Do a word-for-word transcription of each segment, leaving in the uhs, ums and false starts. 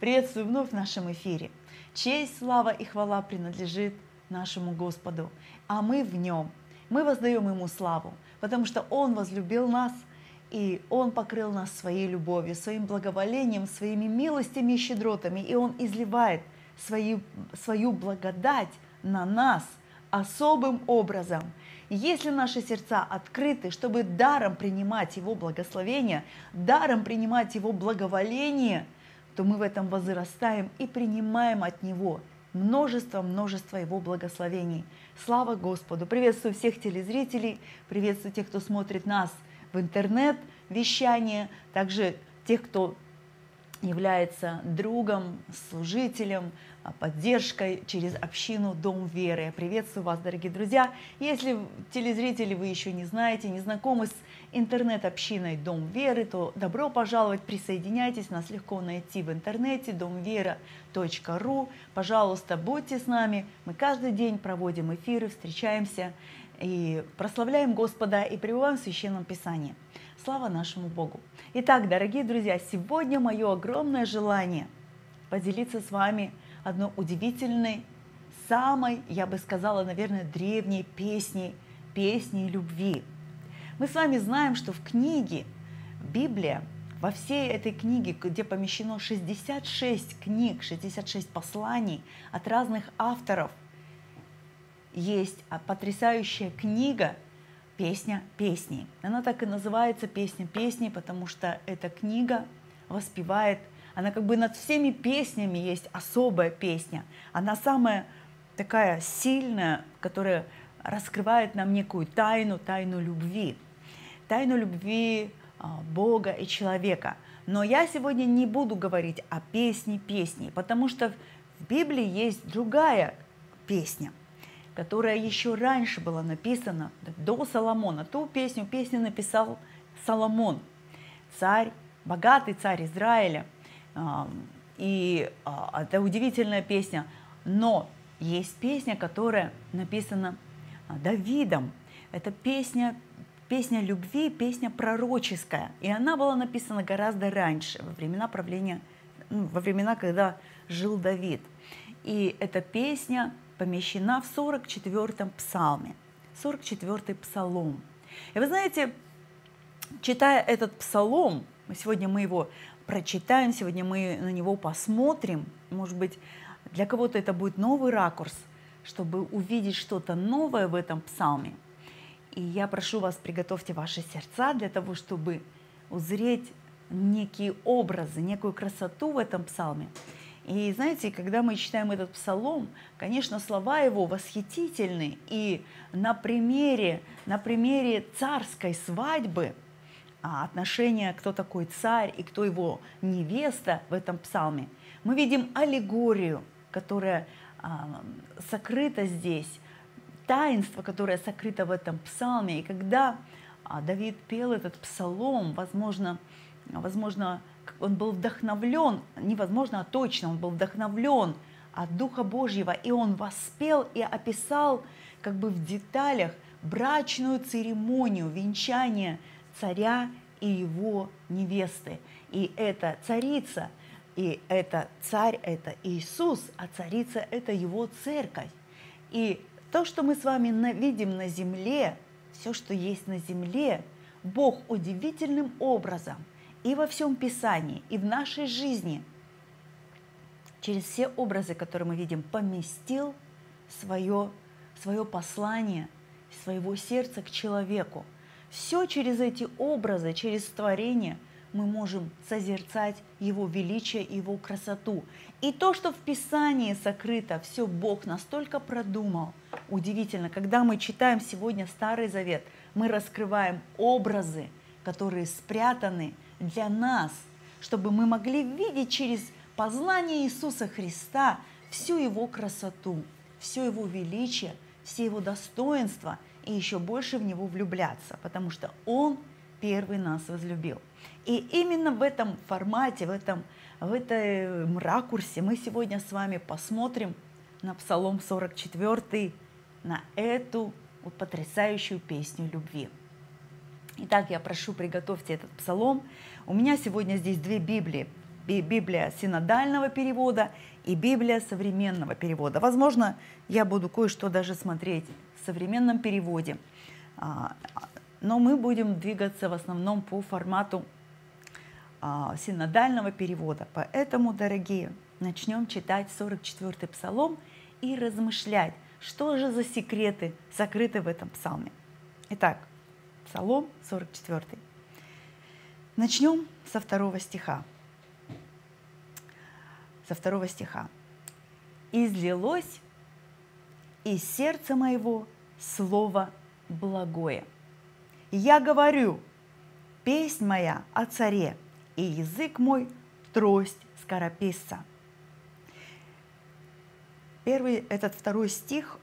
Приветствую вновь в нашем эфире. Честь, слава и хвала принадлежит нашему Господу, а мы в Нем. Мы воздаем Ему славу, потому что Он возлюбил нас, и Он покрыл нас своей любовью, своим благоволением, своими милостями и щедротами, и Он изливает свою, свою благодать на нас особым образом. Если наши сердца открыты, чтобы даром принимать Его благословение, даром принимать Его благоволение, то мы в этом возрастаем и принимаем от Него множество-множество Его благословений. Слава Господу! Приветствую всех телезрителей, приветствую тех, кто смотрит нас в интернет-вещании, также тех, кто является другом, служителем, поддержкой через общину Дом Веры. Я приветствую вас, дорогие друзья. Если телезрители вы еще не знаете, не знакомы с интернет-общиной Дом Веры, то добро пожаловать, присоединяйтесь, нас легко найти в интернете дом вера точка ру. Пожалуйста, будьте с нами. Мы каждый день проводим эфиры, встречаемся и прославляем Господа и пребываем в Священном Писании. Слава нашему Богу! Итак, дорогие друзья, сегодня мое огромное желание поделиться с вами одной удивительной, самой, я бы сказала, наверное, древней песней, песней любви. Мы с вами знаем, что в книге Библия, во всей этой книге, где помещено шестьдесят шесть книг, шестьдесят шесть посланий от разных авторов, есть потрясающая книга «Песня песней». Она так и называется «Песня песней», потому что эта книга воспевает, она как бы над всеми песнями есть особая песня. Она самая такая сильная, которая раскрывает нам некую тайну, тайну любви. Тайну любви Бога и человека. Но я сегодня не буду говорить о песне песней, потому что в Библии есть другая песня, которая еще раньше была написана, до Соломона. Ту песню, песню написал Соломон, царь, богатый царь Израиля. И это удивительная песня. Но есть песня, которая написана Давидом. Это песня, песня любви, песня пророческая. И она была написана гораздо раньше, во времена правления, ну, во времена, когда жил Давид. И эта песня помещена в сорок четвёртом псалме, сорок четвёртый псалом. И вы знаете, читая этот псалом, сегодня мы его прочитаем, сегодня мы на него посмотрим, может быть, для кого-то это будет новый ракурс, чтобы увидеть что-то новое в этом псалме. И я прошу вас, приготовьте ваши сердца для того, чтобы узреть некие образы, некую красоту в этом псалме. И знаете, когда мы читаем этот псалом, конечно, слова его восхитительны. И на примере, на примере царской свадьбы, отношения, кто такой царь и кто его невеста в этом псалме, мы видим аллегорию, которая а, сокрыта здесь, таинство, которое сокрыто в этом псалме. И когда а, Давид пел этот псалом, возможно, возможно, он был вдохновлен, невозможно, а точно, он был вдохновлен от Духа Божьего, и он воспел и описал как бы в деталях брачную церемонию венчания царя и его невесты. И это царица, и это царь, это Иисус, а царица – это его церковь. И то, что мы с вами видим на земле, все, что есть на земле, Бог удивительным образом и во всем Писании, и в нашей жизни, через все образы, которые мы видим, поместил свое, свое послание, своего сердца к человеку. Все через эти образы, через творение мы можем созерцать Его величие, Его красоту. И то, что в Писании сокрыто, все Бог настолько продумал. Удивительно, когда мы читаем сегодня Старый Завет, мы раскрываем образы, которые спрятаны для нас, чтобы мы могли видеть через познание Иисуса Христа всю Его красоту, все Его величие, все Его достоинства и еще больше в Него влюбляться, потому что Он первый нас возлюбил. И именно в этом формате, в этом, в этом ракурсе мы сегодня с вами посмотрим на Псалом сорок четвёртый, на эту вот потрясающую песню любви. Итак, я прошу, приготовьте этот псалом. У меня сегодня здесь две Библии. Библия синодального перевода и Библия современного перевода. Возможно, я буду кое-что даже смотреть в современном переводе, но мы будем двигаться в основном по формату синодального перевода. Поэтому, дорогие, начнем читать сорок четвёртый псалом и размышлять, что же за секреты сокрыты в этом псалме. Итак, псалом сорок четвёртый. Начнем со второго стиха. Со второго стиха. «Излилось из сердца моего слово благое. Я говорю, песнь моя о царе, и язык мой трость скорописца». Первый, этот второй стих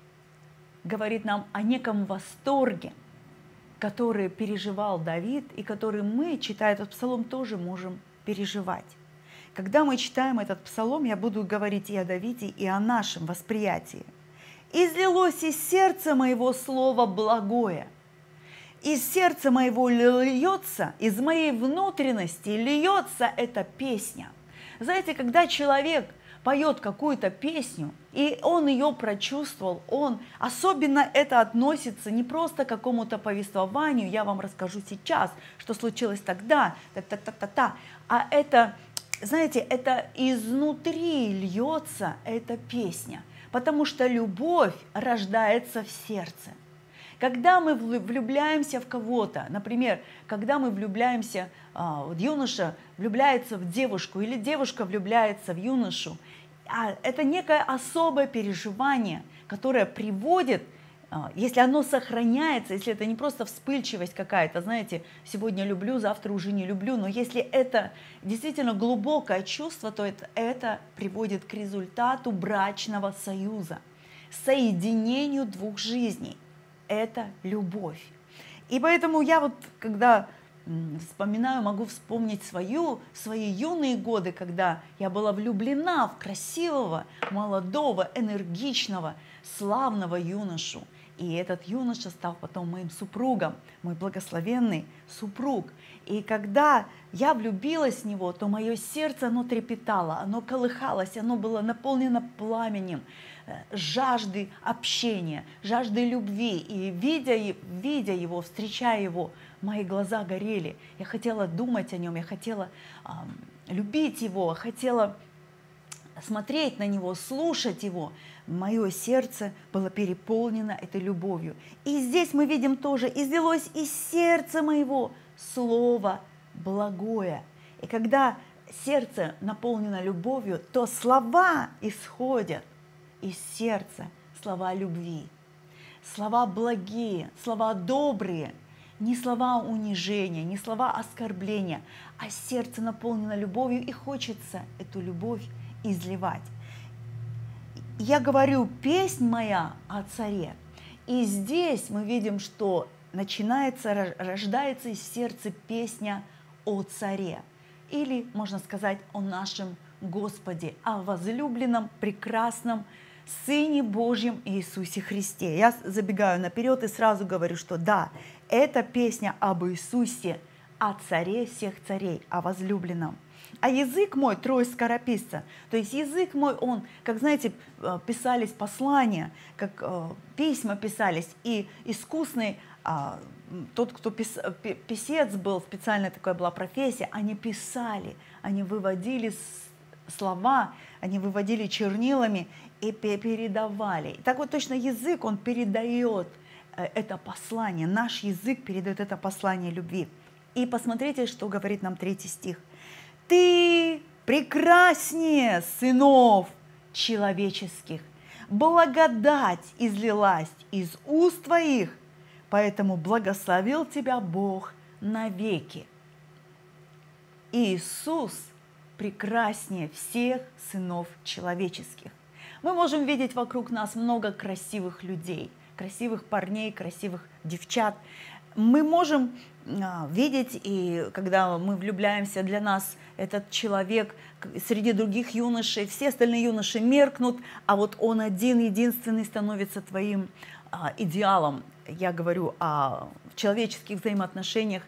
говорит нам о неком восторге, который переживал Давид и который мы, читая этот псалом, тоже можем переживать. Когда мы читаем этот псалом, я буду говорить и о Давиде, и о нашем восприятии. «Излилось из сердца моего слово благое». Из сердца моего льется, из моей внутренности льется эта песня. Знаете, когда человек поет какую-то песню, и он ее прочувствовал, он, особенно это относится не просто к какому-то повествованию, я вам расскажу сейчас, что случилось тогда, та-та-та-та-та, а это, знаете, это изнутри льется эта песня, потому что любовь рождается в сердце. Когда мы влюбляемся в кого-то, например, когда мы влюбляемся, вот юноша влюбляется в девушку или девушка влюбляется в юношу, это некое особое переживание, которое приводит, если оно сохраняется, если это не просто вспыльчивость какая-то, знаете, сегодня люблю, завтра уже не люблю, но если это действительно глубокое чувство, то это, это приводит к результату брачного союза, соединению двух жизней. Это любовь. И поэтому я вот, когда вспоминаю, могу вспомнить свою, свои юные годы, когда я была влюблена в красивого, молодого, энергичного, славного юношу. И этот юноша стал потом моим супругом, мой благословенный супруг. И когда я влюбилась в него, то мое сердце, оно трепетало, оно колыхалось, оно было наполнено пламенем, жажды общения, жажды любви. И видя, видя его, встречая его, мои глаза горели. Я хотела думать о нем, я хотела э, любить его, хотела смотреть на него, слушать его. Мое сердце было переполнено этой любовью. И здесь мы видим тоже, излилось из сердца моего слово благое. И когда сердце наполнено любовью, то слова исходят из сердца, слова любви, слова благие, слова добрые, не слова унижения, не слова оскорбления, а сердце наполнено любовью, и хочется эту любовь изливать. Я говорю, песнь моя о царе. И здесь мы видим, что начинается, рождается из сердца песня о царе. Или, можно сказать, о нашем Господе, о возлюбленном, прекрасном Сыне Божьем Иисусе Христе. Я забегаю наперед и сразу говорю, что да, это песня об Иисусе, о царе всех царей, о возлюбленном. А язык мой трость скорописца, то есть язык мой, он, как знаете, писались послания, как письма писались, и искусный тот, кто пис, писец был, специальная такая была профессия, они писали, они выводили слова, они выводили чернилами и передавали. И так вот точно язык, он передает это послание, наш язык передает это послание любви. И посмотрите, что говорит нам третий стих. «Ты прекраснее сынов человеческих, благодать излилась из уст твоих, поэтому благословил тебя Бог навеки». Иисус прекраснее всех сынов человеческих. Мы можем видеть вокруг нас много красивых людей, красивых парней, красивых девчат. Мы можем а, видеть, и когда мы влюбляемся, для нас этот человек среди других юношей, все остальные юноши меркнут, а вот он один, единственный становится твоим а, идеалом. Я говорю о человеческих взаимоотношениях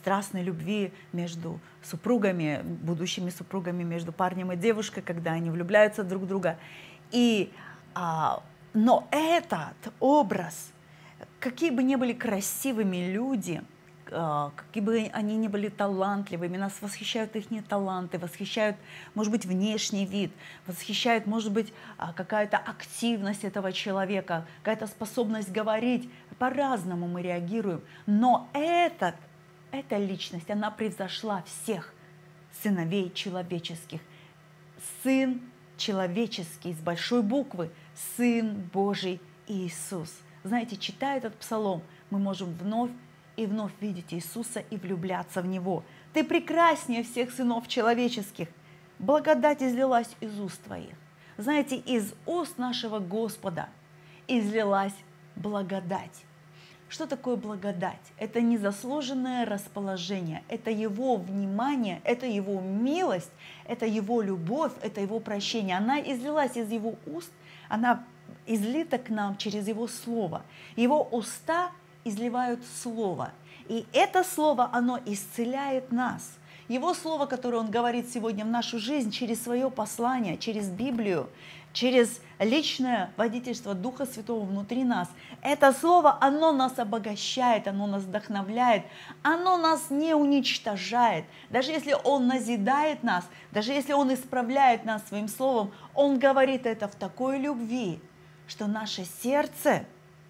страстной любви между супругами, будущими супругами, между парнем и девушкой, когда они влюбляются друг в друга. И, а, но этот образ, какие бы ни были красивыми люди, какие бы они ни были талантливыми, нас восхищают их таланты, восхищают, может быть, внешний вид, восхищает, может быть, какая-то активность этого человека, какая-то способность говорить. По-разному мы реагируем. Но этот, эта личность, она превзошла всех сыновей человеческих. Сын человеческий с большой буквы, Сын Божий Иисус. Знаете, читая этот псалом, мы можем вновь и вновь видеть Иисуса и влюбляться в Него. Ты прекраснее всех сынов человеческих. Благодать излилась из уст Твоих. Знаете, из уст нашего Господа излилась благодать. Что такое благодать? Это незаслуженное расположение, это Его внимание, это Его милость, это Его любовь, это Его прощение. Она излилась из Его уст, она излита к нам через Его Слово. Его уста изливают Слово. И это Слово, оно исцеляет нас. Его Слово, которое Он говорит сегодня в нашу жизнь через свое послание, через Библию, через личное водительство Духа Святого внутри нас. Это Слово, оно нас обогащает, оно нас вдохновляет, оно нас не уничтожает. Даже если Он назидает нас, даже если Он исправляет нас Своим Словом, Он говорит это в такой любви, что наше сердце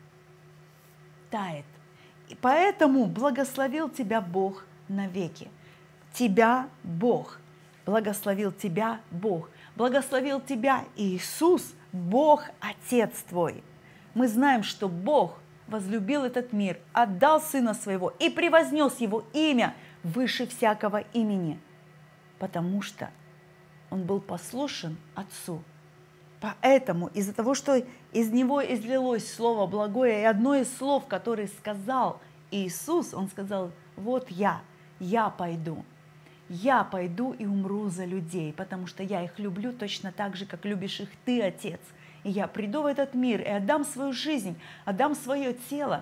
тает. И поэтому благословил тебя Бог навеки. Тебя Бог. Благословил тебя Бог. Благословил тебя Иисус, Бог Отец твой. Мы знаем, что Бог возлюбил этот мир, отдал Сына Своего и превознес Его имя выше всякого имени, потому что Он был послушен Отцу. Поэтому из-за того, что из Него излилось Слово благое, и одно из слов, которые сказал Иисус, Он сказал: вот я, я пойду. Я пойду и умру за людей, потому что я их люблю точно так же, как любишь их ты, Отец. И я приду в этот мир и отдам свою жизнь, отдам свое тело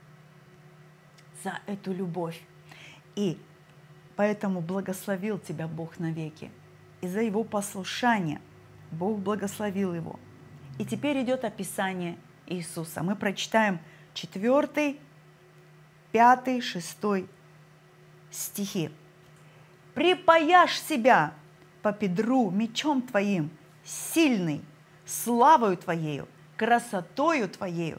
за эту любовь. И поэтому благословил тебя Бог навеки. И за его послушание Бог благословил его. И теперь идет описание Иисуса. Мы прочитаем четвертый, пятый, шестой стихи. «Припаяшь себя по бедру мечом Твоим, сильный, славою Твоею, красотою Твоею.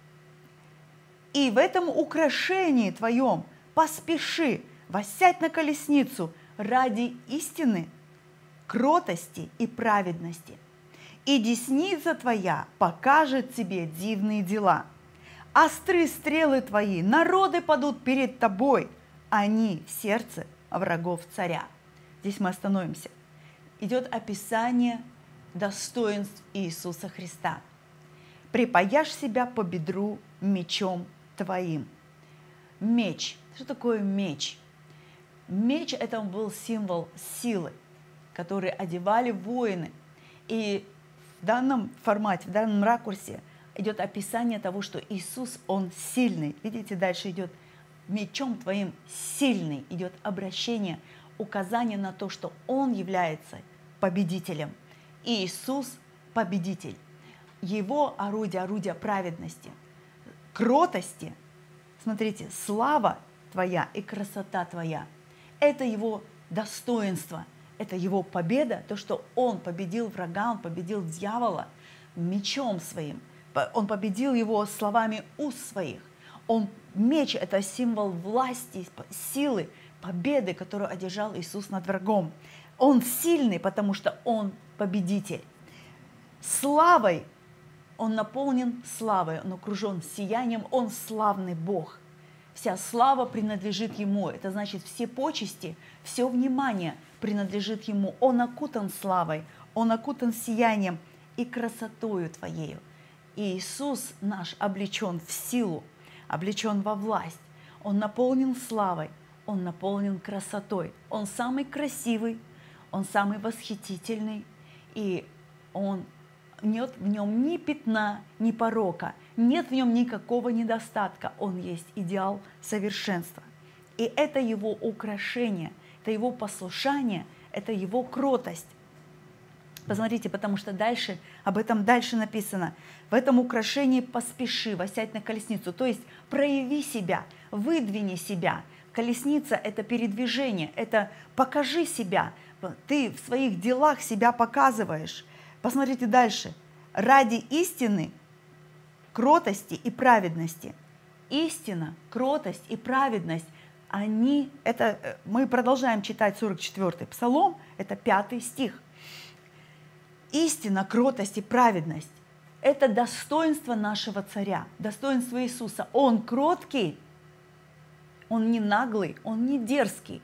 И в этом украшении Твоем поспеши воссядь на колесницу ради истины, кротости и праведности. И десница Твоя покажет тебе дивные дела. Остры стрелы Твои, народы падут перед Тобой, они в сердце врагов царя». Здесь мы остановимся. Идет описание достоинств Иисуса Христа. «Припаяшь себя по бедру мечом Твоим». Меч. Что такое меч? Меч – это был символ силы, который одевали воины. И в данном формате, в данном ракурсе идет описание того, что Иисус, Он сильный. Видите, дальше идет «мечом Твоим сильный», идет обращение, указание на то, что Он является победителем. Иисус – победитель. Его орудие, орудие праведности, кротости. Смотрите, слава Твоя и красота Твоя – это Его достоинство, это Его победа, то, что Он победил врага, Он победил дьявола мечом Своим, Он победил его словами уст Своих. Он, меч – это символ власти, силы, победы, которую одержал Иисус над врагом. Он сильный, потому что Он победитель. Славой Он наполнен славой, Он окружен сиянием, Он славный Бог. Вся слава принадлежит Ему, это значит все почести, все внимание принадлежит Ему. Он окутан славой, Он окутан сиянием и красотою Твоею. И Иисус наш облечен в силу, облечен во власть. Он наполнен славой, Он наполнен красотой. Он самый красивый, Он самый восхитительный, и Он, нет в Нем ни пятна, ни порока, нет в Нем никакого недостатка. Он есть идеал совершенства. И это его украшение, это его послушание, это его кротость. Посмотрите, потому что дальше, об этом дальше написано. В этом украшении поспеши, восядь на колесницу. То есть прояви себя, выдвини себя. Колесница – это передвижение, это покажи себя. Ты в своих делах себя показываешь. Посмотрите дальше. Ради истины, кротости и праведности. Истина, кротость и праведность, они, это, мы продолжаем читать сорок четвёртый Псалом, это пятый стих. Истина, кротость и праведность – это достоинство нашего царя, достоинство Иисуса. Он кроткий, он не наглый, он не дерзкий,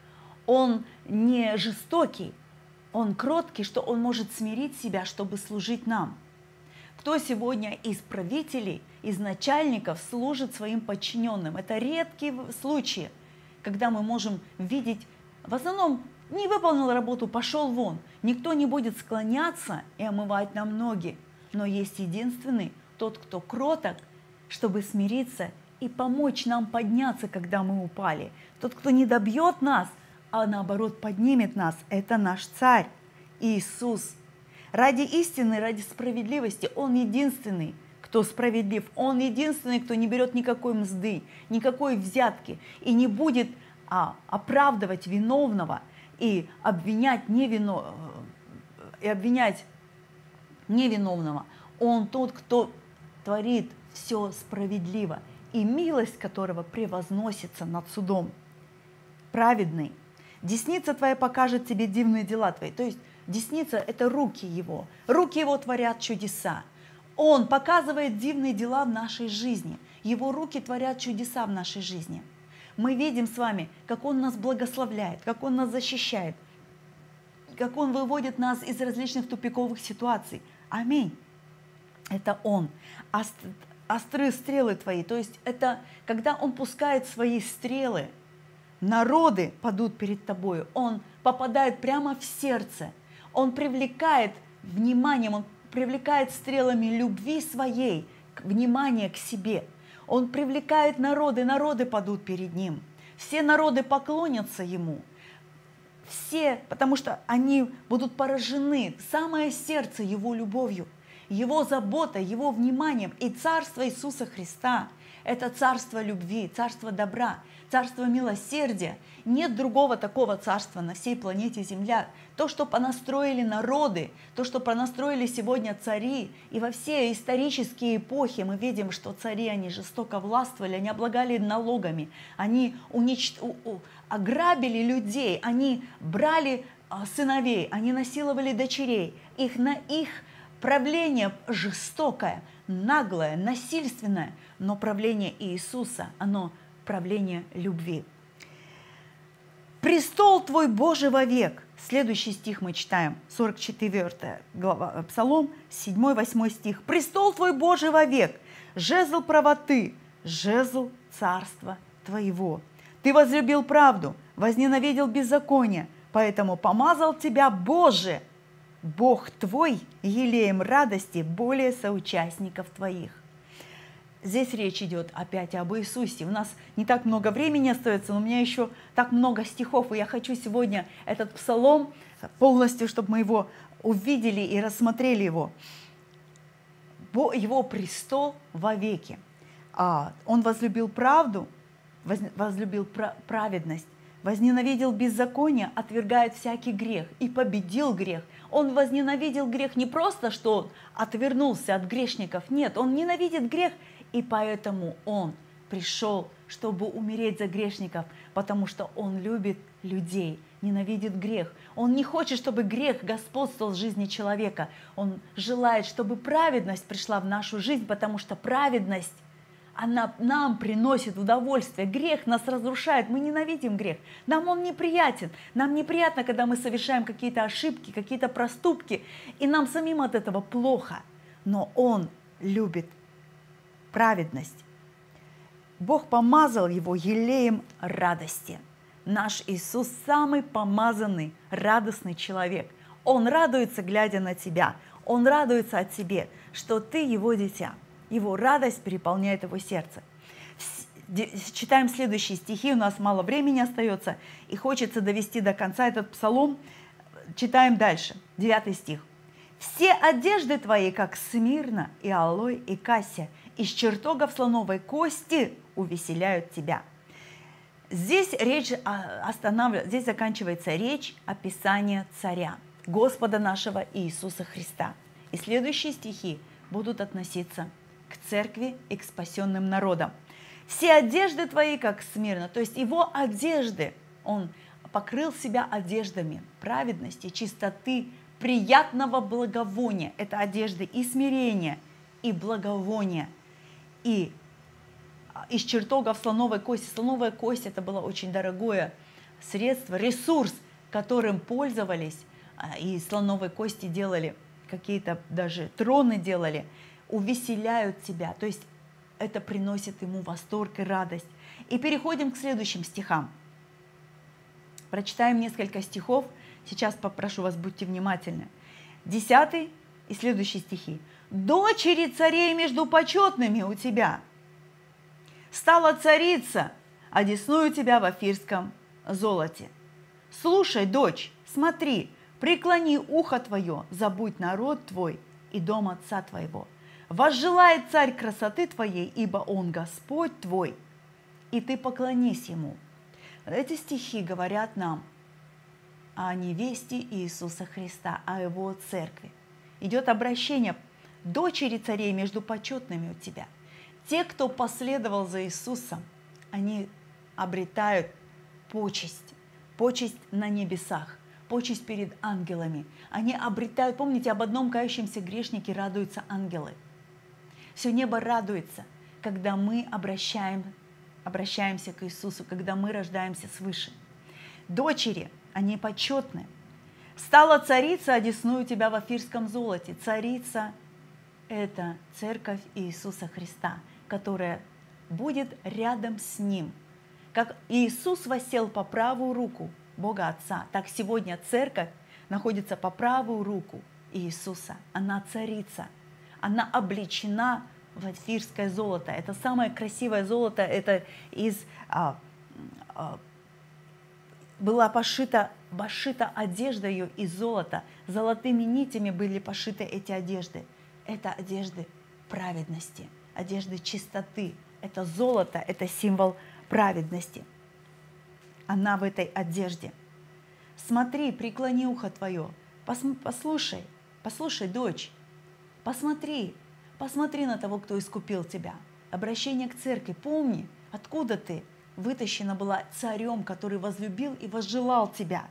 он не жестокий, он кроткий, что он может смирить себя, чтобы служить нам. Кто сегодня из правителей, из начальников служит своим подчиненным? Это редкие случаи, когда мы можем видеть, в основном, не выполнил работу, пошел вон. Никто не будет склоняться и омывать нам ноги. Но есть единственный, тот, кто кроток, чтобы смириться и помочь нам подняться, когда мы упали. Тот, кто не добьет нас, а наоборот поднимет нас, это наш Царь Иисус. Ради истины, ради справедливости Он единственный, кто справедлив. Он единственный, кто не берет никакой мзды, никакой взятки и не будет а, оправдывать виновного и обвинять, невино... и обвинять невиновного. Он тот, кто творит все справедливо, и милость которого превозносится над судом. Праведный. Десница твоя покажет тебе дивные дела твои. То есть десница – это руки его. Руки его творят чудеса. Он показывает дивные дела в нашей жизни. Его руки творят чудеса в нашей жизни. Мы видим с вами, как Он нас благословляет, как Он нас защищает, как Он выводит нас из различных тупиковых ситуаций. Аминь. Это Он. Острые стрелы твои, то есть это когда Он пускает свои стрелы, народы падут перед тобою, Он попадает прямо в сердце, Он привлекает вниманием, Он привлекает стрелами любви своей внимание к себе. Он привлекает народы, народы падут перед Ним. Все народы поклонятся Ему. Все, потому что они будут поражены в самое сердце Его любовью, Его заботой, Его вниманием. И царство Иисуса Христа – это царство любви, царство добра, царство милосердия. Нет другого такого царства на всей планете Земля. То, что понастроили народы, то, что понастроили сегодня цари, и во все исторические эпохи мы видим, что цари, они жестоко властвовали, они облагали налогами, они унич... ограбили людей, они брали сыновей, они насиловали дочерей. Их, на их правление жестокое, наглое, насильственное, но правление Иисуса, оно правление любви. «Престол твой Божий вовек». Следующий стих мы читаем, сорок четвёртая глава, Псалом, седьмой-восьмой стих. «Престол твой Божий вовек, жезл правоты, жезл царства твоего. Ты возлюбил правду, возненавидел беззаконие, поэтому помазал тебя, Боже, Бог твой, елеем радости более соучастников твоих». Здесь речь идет опять об Иисусе. У нас не так много времени остается, но у меня еще так много стихов, и я хочу сегодня этот псалом полностью, чтобы мы его увидели и рассмотрели его. Его престол вовеки. Он возлюбил правду, возлюбил праведность, возненавидел беззаконие, отвергает всякий грех и победил грех. Он возненавидел грех не просто, что он отвернулся от грешников, нет, он ненавидит грех, и поэтому он пришел, чтобы умереть за грешников, потому что он любит людей, ненавидит грех. Он не хочет, чтобы грех господствовал в жизни человека. Он желает, чтобы праведность пришла в нашу жизнь, потому что праведность, она нам приносит удовольствие. Грех нас разрушает, мы ненавидим грех. Нам он неприятен. Нам неприятно, когда мы совершаем какие-то ошибки, какие-то проступки, и нам самим от этого плохо. Но он любит праведность. Бог помазал его елеем радости. Наш Иисус самый помазанный, радостный человек. Он радуется, глядя на тебя. Он радуется от тебе, что ты его дитя. Его радость переполняет его сердце. Читаем следующие стихи, у нас мало времени остается, и хочется довести до конца этот псалом. Читаем дальше, девятый стих. «Все одежды твои, как смирна, и алой, и кассия, из чертогов слоновой кости увеселяют тебя». Здесь речь останавливается, здесь заканчивается речь описания царя, Господа нашего Иисуса Христа. И следующие стихи будут относиться к церкви и к спасенным народам. «Все одежды твои, как смирно», то есть его одежды, он покрыл себя одеждами праведности, чистоты, приятного благовония. Это одежды и смирения, и благовония, и из чертогов слоновой кости. Слоновая кость – это было очень дорогое средство, ресурс, которым пользовались, и из слоновой кости делали какие-то даже троны делали, увеселяют тебя. То есть это приносит ему восторг и радость. И переходим к следующим стихам. Прочитаем несколько стихов. Сейчас попрошу вас, будьте внимательны. Десятый и следующие стихи. «Дочери царей между почетными у тебя стала царица, одесную тебя в офирском золоте. Слушай, дочь, смотри, преклони ухо твое, забудь народ твой и дом отца твоего. Возжелает царь красоты твоей, ибо он Господь твой, и ты поклонись ему». Эти стихи говорят нам о невесте Иисуса Христа, о его церкви. Идет обращение: дочери царей между почетными у тебя. Те, кто последовал за Иисусом, они обретают почесть, почесть на небесах, почесть перед ангелами. Они обретают, помните, об одном кающемся грешнике радуются ангелы. Все небо радуется, когда мы обращаем, обращаемся к Иисусу, когда мы рождаемся свыше. Дочери, они почетны. «Стала царица, одесную тебя в офирском золоте». Царица – это церковь Иисуса Христа, которая будет рядом с Ним. Как Иисус воссел по правую руку Бога Отца, так сегодня церковь находится по правую руку Иисуса. Она царица, она облечена в офирское золото. Это самое красивое золото, это из, а, а, была пошита, пошита одежда ее из золота. Золотыми нитями были пошиты эти одежды. Это одежды праведности, одежды чистоты. Это золото, это символ праведности. Она в этой одежде. Смотри, преклони ухо твое, послушай, послушай, дочь, посмотри, посмотри на того, кто искупил тебя. Обращение к церкви. Помни, откуда ты вытащена была царем, который возлюбил и возжелал тебя.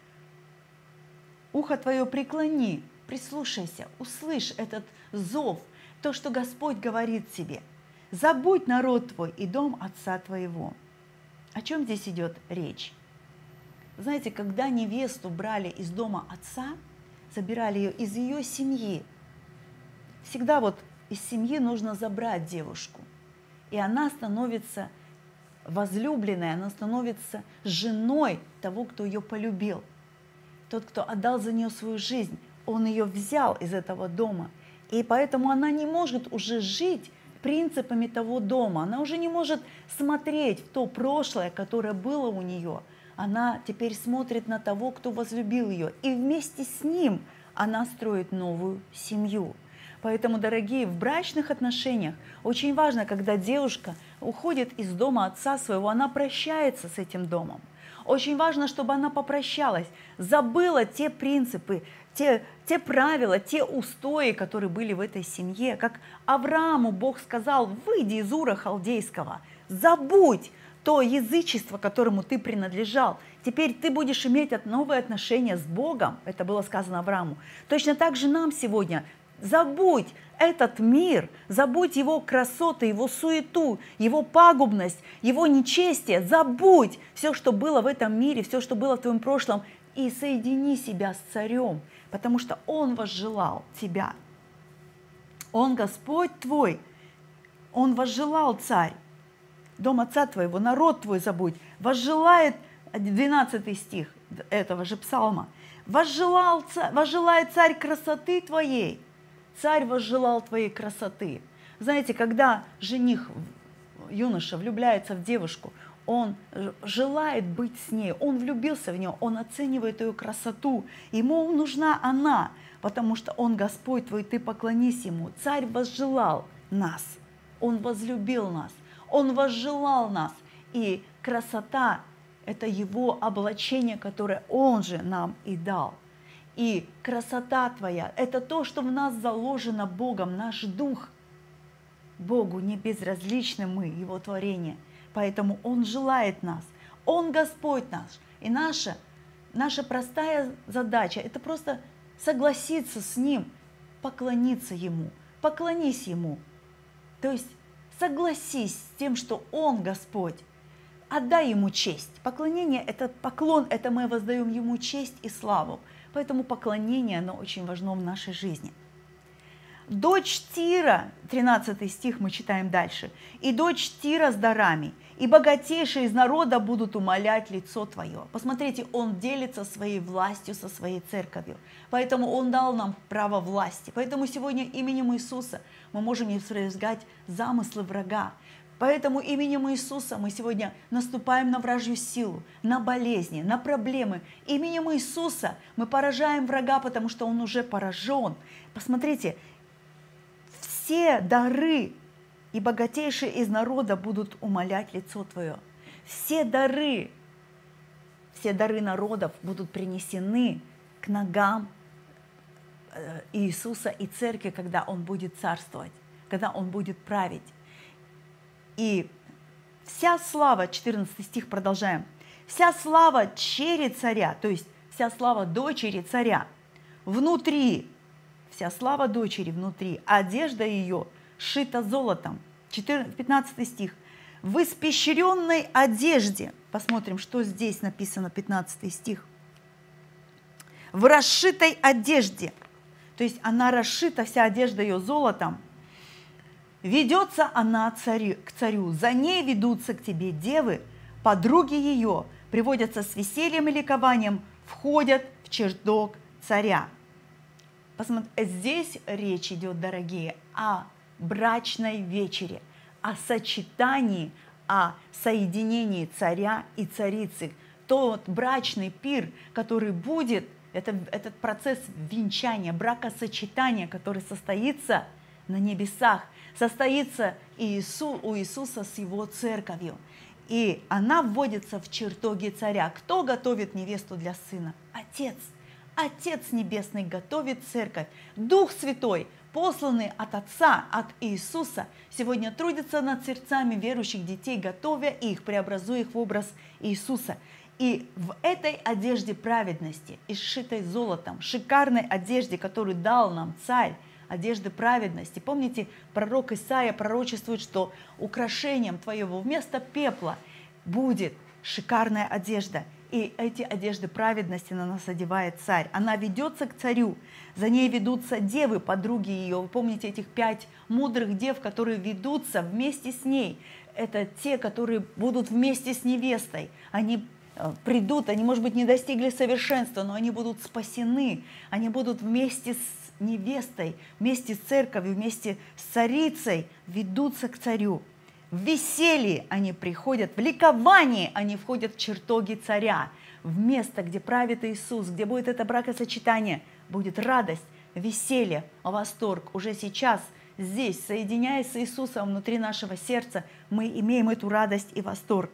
Ухо твое преклони, прислушайся, услышь этот зов, то, что Господь говорит тебе. Забудь народ твой и дом отца твоего. О чем здесь идет речь? Знаете, когда невесту брали из дома отца, забирали ее из ее семьи, всегда вот из семьи нужно забрать девушку, и она становится возлюбленной, она становится женой того, кто ее полюбил. Тот, кто отдал за нее свою жизнь, он ее взял из этого дома, и поэтому она не может уже жить принципами того дома, она уже не может смотреть в то прошлое, которое было у нее. Она теперь смотрит на того, кто возлюбил ее, и вместе с ним она строит новую семью. Поэтому, дорогие, в брачных отношениях очень важно, когда девушка уходит из дома отца своего, она прощается с этим домом. Очень важно, чтобы она попрощалась, забыла те принципы, те, те правила, те устои, которые были в этой семье. Как Аврааму Бог сказал: выйди из Ура Халдейского, забудь то язычество, которому ты принадлежал. Теперь ты будешь иметь новые отношения с Богом. Это было сказано Аврааму. Точно так же нам сегодня. Забудь этот мир, забудь его красоты, его суету, его пагубность, его нечестие. Забудь все, что было в этом мире, все, что было в твоем прошлом, и соедини себя с царем, потому что он возжелал тебя. Он Господь твой, он возжелал, царь, дом отца твоего, народ твой забудь. Возжелает, двенадцатый стих этого же псалма, возжелал, возжелает царь красоты твоей. Царь возжелал твоей красоты. Знаете, когда жених юноша влюбляется в девушку, он желает быть с ней, он влюбился в нее, он оценивает ее красоту, ему нужна она, потому что он Господь твой, ты поклонись ему. Царь возжелал нас, он возлюбил нас, он возжелал нас, и красота – это его облачение, которое он же нам и дал. И красота твоя – это то, что в нас заложено Богом, наш дух. Богу не безразличны мы, Его творение, поэтому Он желает нас, Он Господь наш. И наша, наша простая задача – это просто согласиться с Ним, поклониться Ему, поклонись Ему. То есть согласись с тем, что Он Господь, отдай Ему честь. Поклонение – это поклон, это мы воздаем Ему честь и славу. Поэтому поклонение, оно очень важно в нашей жизни. Дочь Тира, тринадцатый стих мы читаем дальше. «И дочь Тира с дарами, и богатейшие из народа будут умолять лицо твое». Посмотрите, он делится своей властью со своей церковью. Поэтому он дал нам право власти. Поэтому сегодня именем Иисуса мы можем исправлять замыслы врага. Поэтому именем Иисуса мы сегодня наступаем на вражью силу, на болезни, на проблемы. Именем Иисуса мы поражаем врага, потому что он уже поражен. Посмотрите, все дары и богатейшие из народа будут умолять лицо твое. Все дары, все дары народов будут принесены к ногам Иисуса и церкви, когда Он будет царствовать, когда Он будет править. И вся слава, четырнадцатый стих, продолжаем. Вся слава чери царя, то есть вся слава дочери царя, внутри, вся слава дочери внутри, одежда ее шита золотом. пятнадцатый стих. В испещренной одежде, посмотрим, что здесь написано, пятнадцатый стих. В расшитой одежде, то есть она расшита, вся одежда ее золотом. Ведется она царю, к царю, за ней ведутся к тебе девы, подруги ее, приводятся с весельем и ликованием, входят в чертог царя. Посмотрите, здесь речь идет, дорогие, о брачной вечере, о сочетании, о соединении царя и царицы. Тот брачный пир, который будет, это, этот процесс венчания, бракосочетания, который состоится на небесах, состоится Иису, у Иисуса с Его церковью. И она вводится в чертоги царя. Кто готовит невесту для сына? Отец. Отец Небесный готовит церковь. Дух Святой, посланный от Отца, от Иисуса, сегодня трудится над сердцами верующих детей, готовя их, преобразуя их в образ Иисуса. И в этой одежде праведности, изшитой золотом, шикарной одежде, которую дал нам Царь, одежды праведности. Помните, пророк Исаия пророчествует, что украшением твоего вместо пепла будет шикарная одежда. И эти одежды праведности на нас одевает царь. Она ведется к царю, за ней ведутся девы, подруги ее. Вы помните этих пять мудрых дев, которые ведутся вместе с ней. Это те, которые будут вместе с невестой. Они придут, они, может быть, не достигли совершенства, но они будут спасены. Они будут вместе с невестой, вместе с церковью, вместе с царицей ведутся к царю. В веселье они приходят, в ликовании они входят в чертоги царя. В место, где правит Иисус, где будет это бракосочетание, будет радость, веселье, восторг. Уже сейчас, здесь, соединяясь с Иисусом внутри нашего сердца, мы имеем эту радость и восторг.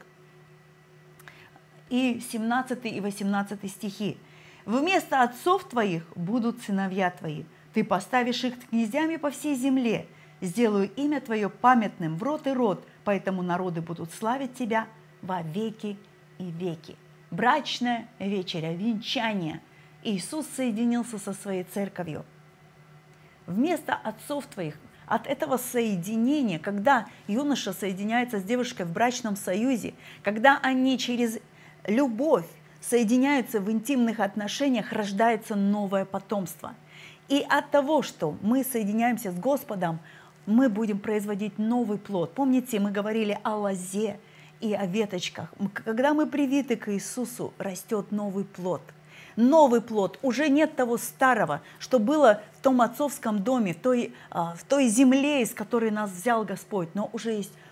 И семнадцатый и восемнадцатый стихи. «Вместо отцов твоих будут сыновья твои, ты поставишь их князьями по всей земле, сделаю имя твое памятным в род и род, поэтому народы будут славить тебя во веки и веки». Брачная вечеря, венчание. Иисус соединился со своей церковью. Вместо отцов твоих, от этого соединения, когда юноша соединяется с девушкой в брачном союзе, когда они через любовь соединяются в интимных отношениях, рождается новое потомство. И от того, что мы соединяемся с Господом, мы будем производить новый плод. Помните, мы говорили о лозе и о веточках. Когда мы привиты к Иисусу, растет новый плод. Новый плод. Уже нет того старого, что было в том отцовском доме, в той, в той земле, из которой нас взял Господь. Но уже есть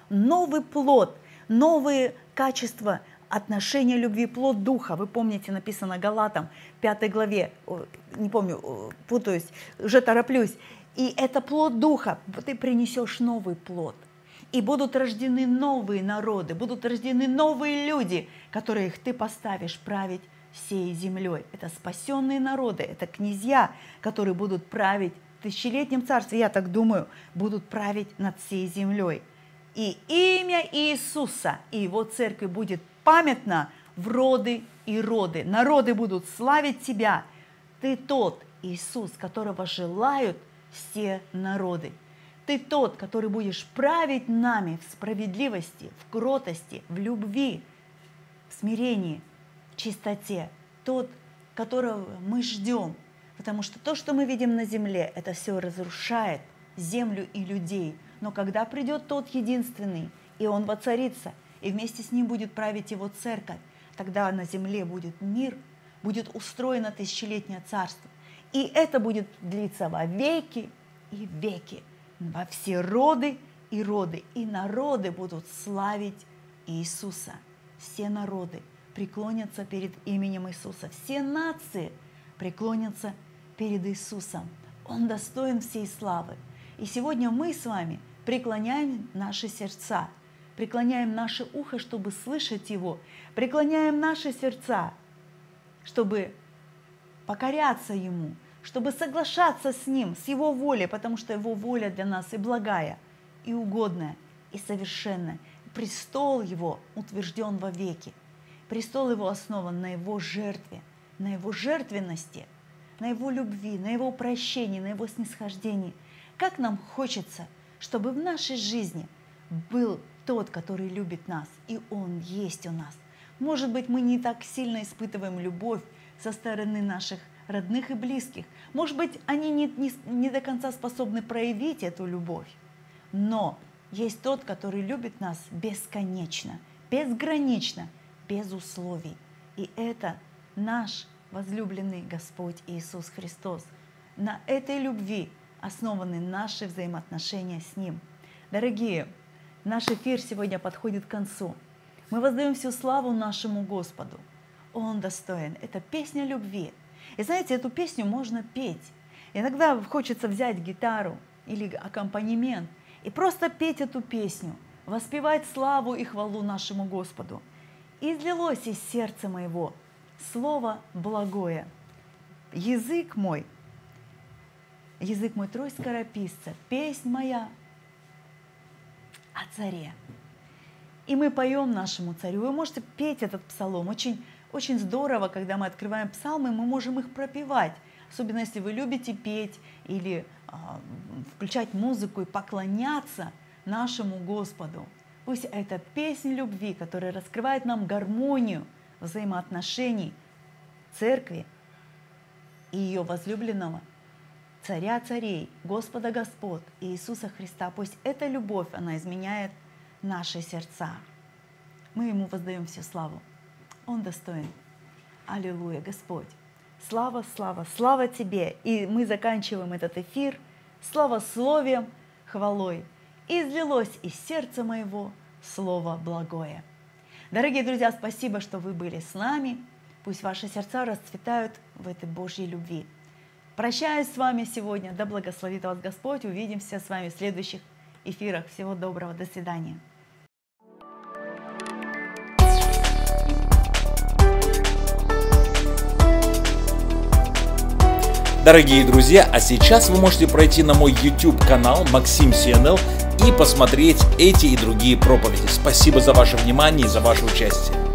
новый плод, новые качества отношения любви, плод Духа. Вы помните, написано Галатам, пятой главе, не помню, путаюсь, уже тороплюсь. И это плод Духа, ты принесешь новый плод. И будут рождены новые народы, будут рождены новые люди, которых ты поставишь править всей землей. Это спасенные народы, это князья, которые будут править в тысячелетнем царстве, я так думаю, будут править над всей землей. И имя Иисуса и Его церкви будет памятно в роды и роды. Народы будут славить Тебя. Ты тот Иисус, которого желают все народы. Ты тот, который будешь править нами в справедливости, в кротости, в любви, в смирении, в чистоте. Тот, которого мы ждем. Потому что то, что мы видим на земле, это все разрушает землю и людей. Но когда придет тот единственный, и Он воцарится, и вместе с Ним будет править Его церковь, тогда на земле будет мир, будет устроено тысячелетнее царство. И это будет длиться во веки и веки, во все роды и роды. И народы будут славить Иисуса. Все народы преклонятся перед именем Иисуса. Все нации преклонятся перед Иисусом. Он достоин всей славы. И сегодня мы с вами преклоняем наши сердца, преклоняем наше ухо, чтобы слышать Его, преклоняем наши сердца, чтобы покоряться Ему, чтобы соглашаться с Ним, с Его волей, потому что Его воля для нас и благая, и угодная, и совершенная. Престол Его утвержден во веки. Престол Его основан на Его жертве, на Его жертвенности, на Его любви, на Его прощении, на Его снисхождении. Как нам хочется, чтобы в нашей жизни был тот, который любит нас, и Он есть у нас. Может быть, мы не так сильно испытываем любовь со стороны наших родных и близких. Может быть, они не, не, не до конца способны проявить эту любовь. Но есть тот, который любит нас бесконечно, безгранично, без условий. И это наш возлюбленный Господь Иисус Христос. На этой любви основаны наши взаимоотношения с Ним. Дорогие, наш эфир сегодня подходит к концу. Мы воздаем всю славу нашему Господу. Он достоин. Это песня любви. И знаете, эту песню можно петь. Иногда хочется взять гитару или аккомпанемент и просто петь эту песню, воспевать славу и хвалу нашему Господу. И излилось из сердца моего слово благое. Язык мой, язык мой трость скорописца, песнь моя о царе. И мы поем нашему царю. Вы можете петь этот псалом. Очень, очень здорово, когда мы открываем псалмы, мы можем их пропевать. Особенно, если вы любите петь или э, включать музыку и поклоняться нашему Господу. Пусть это песня любви, которая раскрывает нам гармонию взаимоотношений церкви и ее возлюбленного Царя царей, Господа Господ, Иисуса Христа. Пусть эта любовь, она изменяет наши сердца. Мы Ему воздаем всю славу. Он достоин. Аллилуйя, Господь. Слава, слава, слава Тебе. И мы заканчиваем этот эфир славословием, хвалой. И излилось из сердца моего слово благое. Дорогие друзья, спасибо, что вы были с нами. Пусть ваши сердца расцветают в этой Божьей любви. Прощаюсь с вами сегодня. Да благословит вас Господь. Увидимся с вами в следующих эфирах. Всего доброго. До свидания. Дорогие друзья, а сейчас вы можете пройти на мой YouTube канал Максим Си Эн Эл и посмотреть эти и другие проповеди. Спасибо за ваше внимание и за ваше участие.